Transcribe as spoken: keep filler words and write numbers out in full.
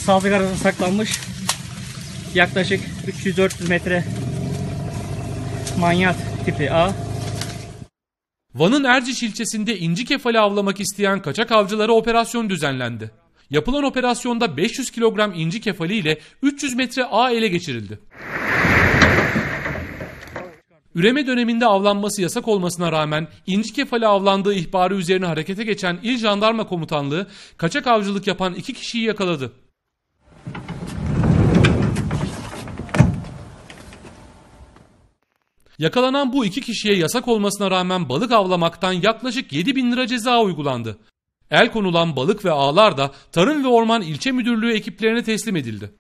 sağlık arasında saklanmış yaklaşık üç yüz dört yüz metre manyat tipi ağ. Van'ın Erciş ilçesinde inci kefali avlamak isteyen kaçak avcılara operasyon düzenlendi. Yapılan operasyonda beş yüz kilogram inci kefali ile üç yüz metre ağ ele geçirildi. Üreme döneminde avlanması yasak olmasına rağmen inci kefali avlandığı ihbarı üzerine harekete geçen İl Jandarma Komutanlığı kaçak avcılık yapan iki kişiyi yakaladı. Yakalanan bu iki kişiye yasak olmasına rağmen balık avlamaktan yaklaşık yedi bin lira ceza uygulandı. El konulan balık ve ağlar da Tarım ve Orman İlçe Müdürlüğü ekiplerine teslim edildi.